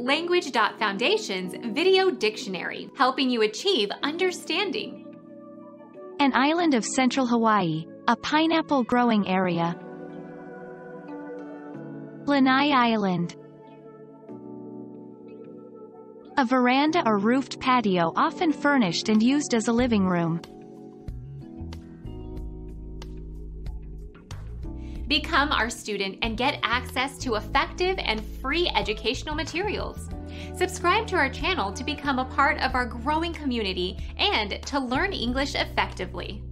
Language.Foundation's Video Dictionary, helping you achieve understanding. An island of central Hawaii, a pineapple growing area. Lanai Island. A veranda or roofed patio often furnished and used as a living room. Become our student and get access to effective and free educational materials. Subscribe to our channel to become a part of our growing community and to learn English effectively.